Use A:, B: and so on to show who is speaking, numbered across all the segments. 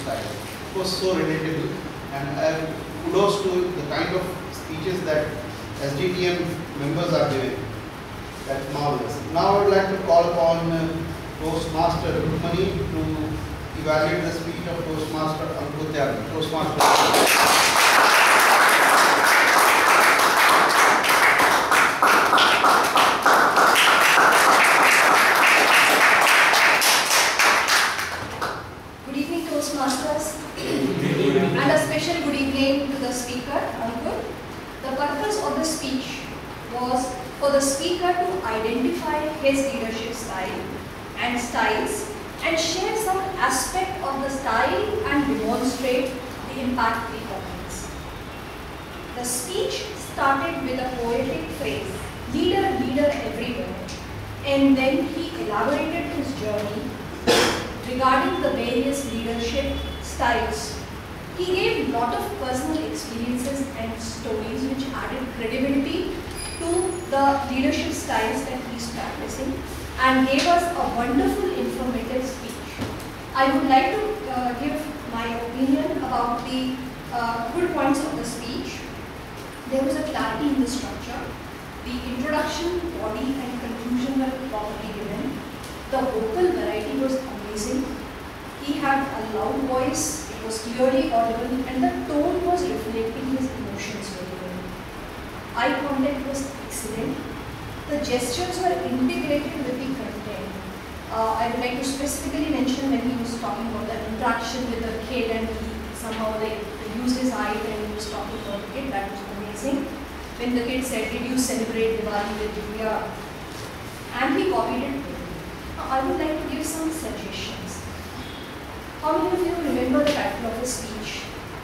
A: style. It was so relatable, and kudos to the kind of speeches that SGTM members are giving. That's marvelous. Now I would like to call upon Toastmaster Rukmani to evaluate the speech of Toastmaster Ankur Tyagi. Toastmaster.
B: And a special good evening to the speaker, Ankur. The purpose of the speech was for the speaker to identify his leadership style and styles and share some aspect of the style and demonstrate the impact he conveys. The speech started with a poetic phrase, leader, leader everywhere, and then he elaborated his journey regarding the various leadership styles. He gave a lot of personal experiences and stories which added credibility to the leadership styles that he is practicing and gave us a wonderful informative speech. I would like to give my opinion about the good points of the speech. There was a clarity in the structure. The introduction, body and conclusion were properly given. The vocal variety was amazing. He had a loud voice, it was clearly audible, and the tone was reflecting his emotions very well. Eye contact was excellent. The gestures were integrated with the content. I would like to specifically mention when he was talking about the interaction with the kid and he somehow used his eye when he was talking about the kid. That was amazing. When the kid said, "Did you celebrate Diwali with Divya?" And he copied it. I would like to give some suggestions. How many of you remember the title of the speech?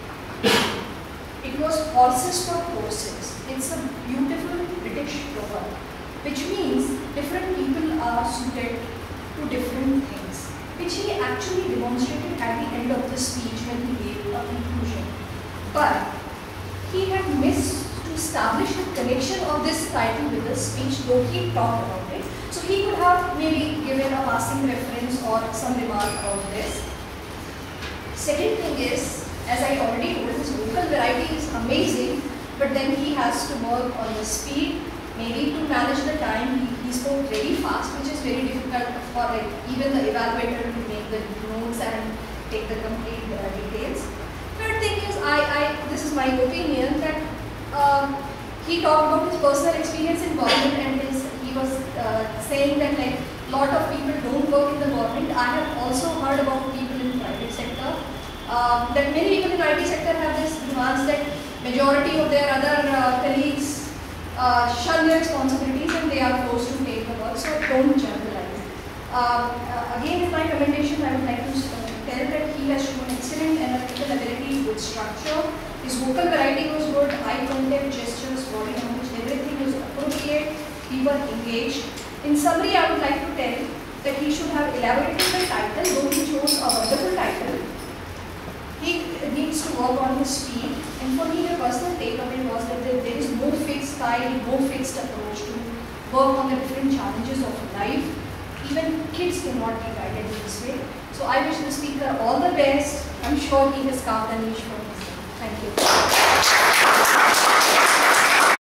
B: It was Horses for Courses. It's a beautiful British proverb, which means different people are suited to different things, which he actually demonstrated at the end of the speech when he gave a conclusion. But he had missed to establish the connection of this title with the speech, though he talked about it. So he could have maybe given a passing reference or some remark about this. Second thing is, as I already told, his vocal variety is amazing, but then he has to work on the speed, maybe to manage the time. He spoke very fast, which is very difficult for even the evaluator to make the notes and take the complete details. Third thing is, this is my opinion, that he talked about his personal experience in government, and he was saying that lot of people don't work in the government. I have also heard about people in private sector. That many people in IT sector have this nuance that majority of their other colleagues shun their responsibilities and they are forced to take the work. So don't generalize. Again, in my recommendation, I would like to tell that he has shown excellent analytical ability, good structure. His vocal variety was good, eye contact, gestures, body language, everything was appropriate. We were engaged. In summary, I would like to tell that he should have elaborated the title, though he chose a wonderful title. He needs to work on his speed, and for me the personal takeaway was that there is no fixed style, no fixed approach to work on the different challenges of life. Even kids cannot be guided in this way. So I wish the speaker all the best. I'm sure he has carved a niche for himself. Thank you.